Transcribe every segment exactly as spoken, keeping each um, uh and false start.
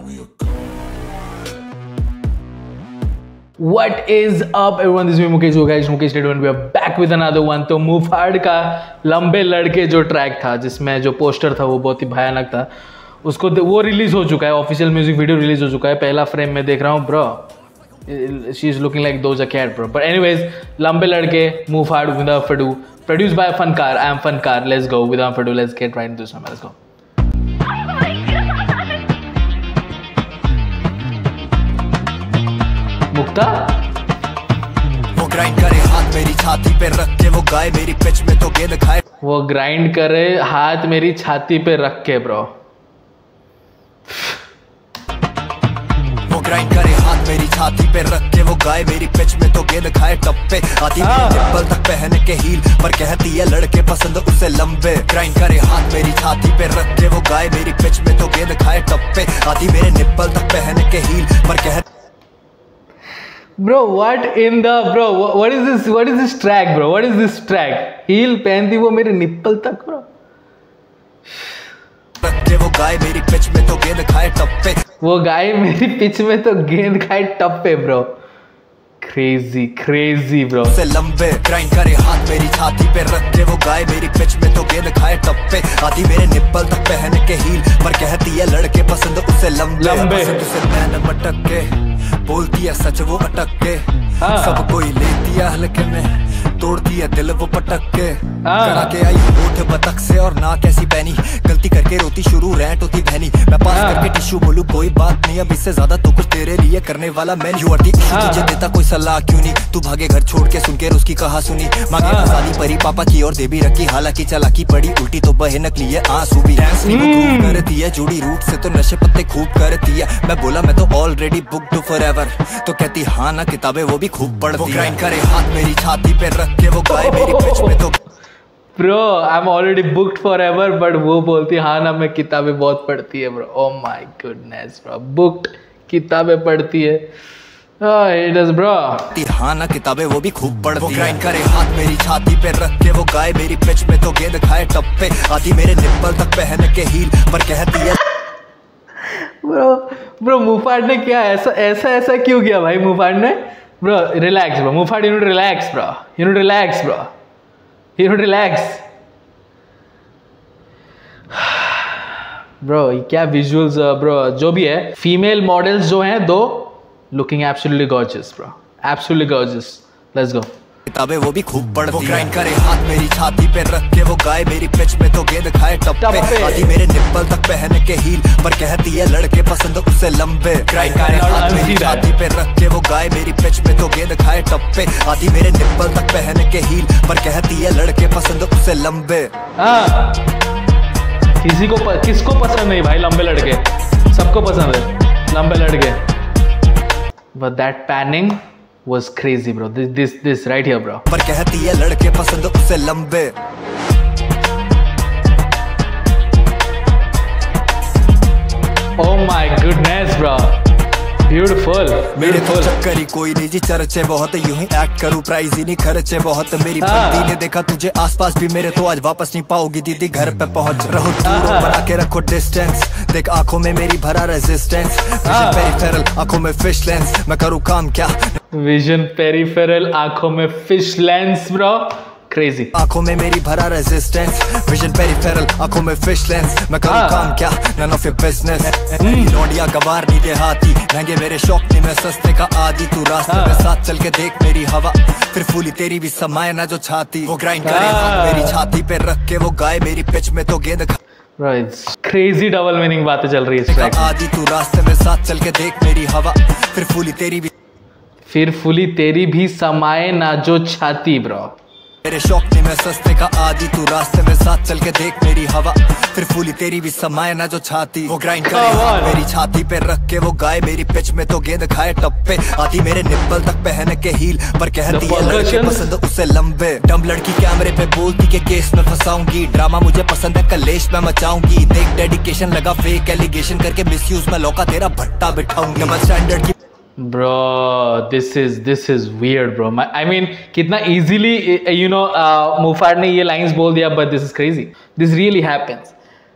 What is up everyone, this is me Mukesh हो guys, Mukesh Reddy and we are back with another one। तो मुफाड़ का लंबे लड़के जो ट्रैक था जिसमें जो पोस्टर था वो बहुत ही भयानक था, उसको वो रिलीज हो चुका है, ऑफिशियल म्यूजिक वीडियो रिलीज हो चुका है। पहला फ्रेम में देख रहा हूँ bro, she is looking like Doja Cat bro. But anyways, लंबे लड़के मुफाड़ विदाउट फडू, produced by Fankaar. I am Fankaar. Let's go without फडू, let's get right into this. Let's go. मुक्ता वो ग्राइंड करे हाथ मेरी छाती पे रख के, वो गाय मेरी पिच में तो गेंद खाए। वो ग्राइंड करे हाथ मेरी छाती पे रख के ब्रो। वो ग्राइंड करे हाथ मेरी छाती पे रख के, वो गाय मेरी पिच में तो गेंद खाए टप्पे। आती मेरे निप्पल तक पहन के हील, पर कहती है लड़के पसंद उसे लंबे। ग्राइंड करे हाथ मेरी छाती पे रख के, वो गाय मेरी पिच में तो गेंद खाए टप्पे। आती मेरे निप्पल तक पहन के हील, पर कह Bro, what in the bro? What is this? What is this track, bro? What is this track? Heel पहनती वो मेरे निप्पल तक bro। रखे वो गाय मेरी पिच में तो गेंद खाए टप्पे। वो गाय मेरी पिच में तो गेंद खाए टप्पे bro। Crazy, crazy bro। से लंबे ग्राइंड करे हाथ मेरी छाती पे रख के, वो गाय मेरी पिच में तो गेंद खाए टप्पे। आती मेरे निप्पल तक पहन के हील, पर कहती है लड़के पसंद उसे लंबे। लंबे उसे मैंने मटक के, बोलती है सच वो अटक के। सब कोई लेती है हल्के में, तोड़ती है दिल वो पटक के। करा के आई होठ बतख से और ना कैसी पहनी, गलती करके रोती शुरू रैंट होती बहनी। मैं पास करके टिश्यू बोलूं कोई बात नहीं, अब इससे ज्यादा तो कुछ तेरे लिए करने वाला मैं। यू आर दी इशू, तुझे देता कोई सलाह क्यों नहीं। तू भागे घर छोड़ के, सुन के उसकी कहा सुनी। मांगे शादी परी पापा की और दे भी रखी, हालांकि चालाकी पड़ी उल्टी तो बहे नकली है आंसू भी। डांस नहीं वो खूब करती है, जुड़ी रूट से तो नशे पत्ते खूब करती है। मैं बोला मैं तो ऑलरेडी बुक्ड फॉरएवर, तो कहती हाँ ना किताबें वो भी खूब पढ़ती है। ग्राइंड करे हाथ मेरी छाती पे रख के, वो गाय मेरी पिच में तो bro I am already booked forever, but वो बोलती हाँ ना मैं किताबें बहुत पढ़ती है bro. Oh my goodness bro, booked किताबें पढ़ती है। इट इज ब्रो हाँ ना किताबें वो भी खूब पढ़ती है। ग्राइंड करे हाथ मेरी छाती पे रख के, वो गाय मेरी पिच में तो गेंद खाए टप्पे। आती मेरे निप्पल तक पहन के हील, पर कहती है ब्रो ब्रो मुफाड़ ने क्या ऐसा ऐसा ऐसा क्यों किया भाई मुफाड़ ने? Bro relax bro, Mufaad you need relax bro, you need relax bro, you need relax bro. क्या विजुअल्स ब्रो, जो भी है फीमेल मॉडल्स जो हैं दो, looking absolutely gorgeous bro, absolutely gorgeous. Let's go. किताबें वो भी खूब पढ़ती है। ग्राइंड करे हाथ मेरी छाती पे रख के, वो गाय मेरी पिच में तो गेंद खाए टप्पे। आती मेरे निप्पल तक पहन के हील, पर कहती है लड़के पसंद उसे लंबे। ग्राइंड करे हाथ मेरी छाती पे रख के, वो गाय मेरी पिच में तो गेंद खाए टप्पे। आती मेरे निप्पल तक पहन के हील, पर कहती है लड़के पसंद उसे लंबे। हाँ, किसी को प, किसको पसंद नहीं भाई लंबे लड़के, सबको पसंद है लंबे लड़के। But that panning was crazy bro, this this this right here bro। पर कहती है लड़के पसंद उसे लंबे। Oh my goodness bro, beautiful beautiful। चक्करी कोई नहीं जी, चर्चे बहुत यूं ही एक्ट करूं, प्राइज ही नहीं खर्चे बहुत। मेरी बंदी ने देखा तुझे आसपास भी मेरे, तो आज वापस नहीं पाओगी दीदी घर पे पहुंच। रहो दूर बना के रखो डिस्टेंस, देख आंखों में मेरी भरा रेजिस्टेंस। विजन पेरिफेरल आंखों में फिश लेंस, मैं करूं काम क्या। विजन पेरिफेरल आंखों में फिश लेंस ब्रो, क्रेजी। आंखों में मेरी भरा रेजिस्टेंस, विजन पेरिफेरल आंखों में फिश लेंस, मैं करूं काम क्या, none of your business. Noida गवार नहीं देहाती, महंगे मेरे शौक नहीं मैं सस्ते का आदि। तू रास्ते में साथ चल के देख मेरी हवा, फिर फूली तेरी भी समाये ना जो छाती। वो ग्राइंड करे हाथ मेरी छाती पे रख के, वो गाय मेरी पिच में तो गेंद Bro, it's crazy double meaning बातें चल रही है इस ट्रैक में। आदि तू रास्ते में साथ चल के देख मेरी हवा, फिर फूली तेरी भी फिर फूली तेरी भी समाये ना जो छाती ब्रो। मेरे शौक नहीं मैं सस्ते का आदि, तू रास्ते में साथ चल के देख मेरी हवा, फिर फूली तेरी भी समाये ना जो छाती। वो ग्राइंड करे हाथ मेरी छाती पे रख के, वो गाय मेरी पिच में तो गेंद खाए टप्पे। आती मेरे निप्पल तक पहन के हील, पर कहती है लड़के पसंद उसे लंबे। डम लड़की कैमरे पे बोलती के केस में फंसाऊंगी, ड्रामा मुझे पसंद है कलेश में मचाऊंगी। देख डेडिकेशन लगा फेक एलिगेशन करके, मिसयूज में लौका तेरा भट्टा बिठाऊंगी। मैं स्टैंडर्ड की Bro, this is this is weird, bro. My, I mean, कितना easily, you know, uh, Muhfaad ने ये lines बोल दिया, but this is crazy. This really happens.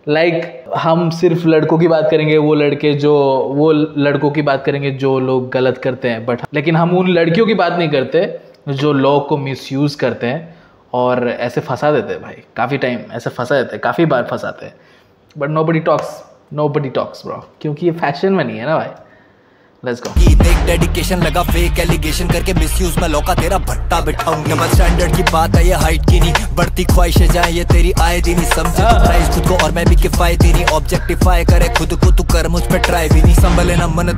Like like, हम सिर्फ लड़कों की बात करेंगे, वो लड़के जो वो लड़कों की बात करेंगे जो लोग गलत करते हैं, बट लेकिन हम उन लड़कियों की बात नहीं करते जो लॉ को मिसयूज़ करते हैं और ऐसे फंसा देते हैं भाई। काफ़ी टाइम ऐसे फंसा देते हैं, काफ़ी बार फंसाते हैं, but nobody talks nobody talks bro, क्योंकि ये फैशन में नहीं है ना भाई। Let's go. देख डेडिकेशन लगा फेक एलिगेशन करके मिसयूज में लौका तेरा भट्टा बिठाऊंगा। डबल स्टैंडर्ड की बात है ये हाइट की नहीं, बढ़ती ख्वाहिशें जाए ये तेरी आए दिन ही समझे तो प्राइस खुद को और मैं भी किफायती नहीं। ऑब्जेक्टिफाई करे खुद को तू कर मुझ पे ट्राई भी नहीं, संभले ना मन।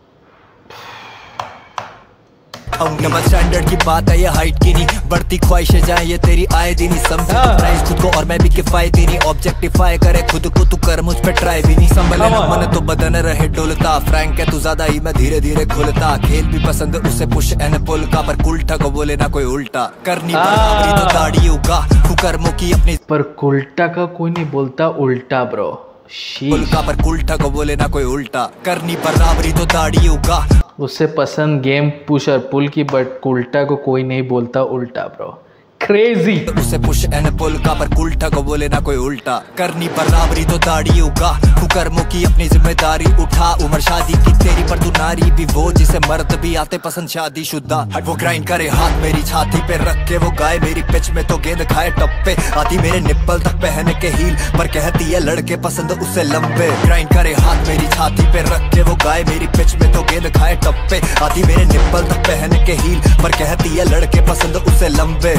डबल स्टैंडर्ड की बात है ये हाइट की नहीं, बढ़ती ख्वाहिशें जाए ये तेरी आए दिन ही समझे तो प्राइस खुद को और मैं भी किफायती नहीं। ऑब्जेक्टिफाई करे खुद को तू कर मुझ पे ट्राई भी नहीं, संभले ना मन तो बदन रहे डोलता। फ्रैंक है तू ज्यादा ही मैं धीरे धीरे खुलता। खेल भी पसंद उसे पुश एंड पुल का, पर कुल्टा को बोले ना कोई उल्टा। करनी बराबरी तो दाढ़ी उगा कुकर्मों की अपनी, पर कुल्टा का कोई नहीं बोलता उल्टा ब्रो। का पर कुल्टा को बोले ना कोई उल्टा। करनी बराबरी तो दाढ़ी उगा। उससे पसंद गेम पुश और पुल की, बट कुल्टा को कोई नहीं बोलता उल्टा ब्रो। क्रेजी। उसे पुश एंड पुल का, पर कुल्टा को बोले ना कोई उल्टा। करनी बराबरी तो दाढ़ी उगा कुकर्मों की अपनी जिम्मेदारी उठा। उम्र शादी की तेरी पर तू नारी भी वो जिसे मर्द भी आते पसंद शादी शुदा। वो ग्राइंड करे हाथ मेरी छाती पे रख के, वो गाय मेरी पिच में तो गेंद खाए टप्पे। आती मेरे निप्पल तक पहन के हील, पर कहती है लड़के पसंद उसे लंबे। ग्राइंड करे हाथ मेरी छाती पे रख के, वो गाय मेरी पिच में तो गेंद खाए टप्पे। आती मेरे निप्पल तक पहन के हील, पर कहती है लड़के पसंद उसे लंबे।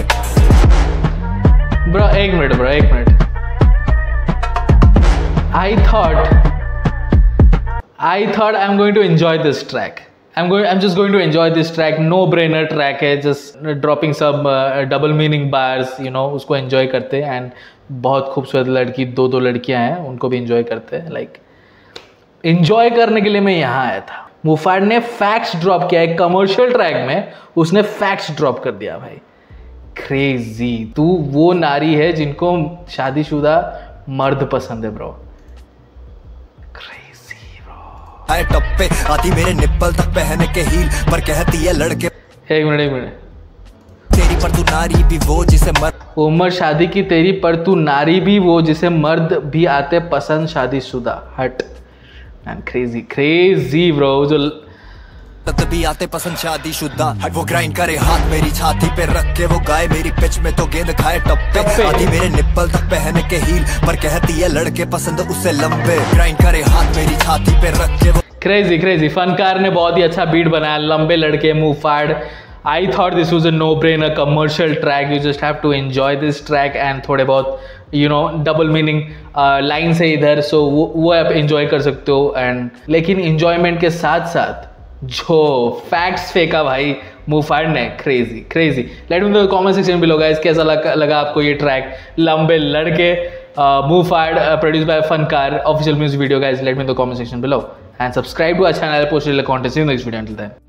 ब्रो एक मिनट ब्रो एक minute I thought I thought I'm going to enjoy this track. I'm going I'm just going to enjoy this track. No brainer track है, just dropping some uh, double meaning bars, you know, उसको enjoy करते हैं। and बहुत खूबसूरत लड़की, दो दो लड़कियां हैं, उनको भी enjoy करते हैं। like enjoy करने के लिए मैं यहाँ आया था। मुफाड ने फैक्ट्स ड्रॉप किया है कमर्शियल ट्रैक में, उसने फैक्ट्स ड्रॉप कर दिया भाई। क्रेजी। तू वो नारी है जिनको शादीशुदा मर्द पसंद है ब्रो। Crazy bro. आए टप्पे आती मेरे निप्पल तक पहन के हील, पर कहती है लड़के। एक मिनट एक मिनट तेरी पर तू नारी भी वो जिसे मर्द। उम्र शादी की तेरी पर तू नारी भी वो जिसे मर्द भी आते पसंद शादीशुदा। हट एंड क्रेजी क्रेजी ब्रो। जो भी आते पसंद शादी शुदा। वो ग्राइंड करे हाथ मेरी छाती पे रख के, वो गाय मेरी पिच में तो गेंद खाए टप्पे। आती मेरे निप्पल तक पहन के हील, पर कहती है लड़के पसंद उसे लंबे। ग्राइंड करे हाथ मेरी छाती पे रख के। Crazy crazy. फनकार ने बहुत ही अच्छा बीट बनाया। लंबे लड़के मुफाड। I thought this was a no-brainer commercial track. You just have to enjoy this track and थोड़े बहुत you know double meaning line से इधर, so वो वो आप enjoy कर सकते हो। and लेकिन enjoyment के साथ साथ जो फैक्ट्स फेंका भाई मुफाड ने, crazy crazy. Let me know the comment section below guys, कैसा लगा, लगा आपको ये ट्रैक लंबे लड़के Mufaad produce by Fankaar official music video guys. Let me know the comment section below and subscribe to our channel, post related content in next video. Until then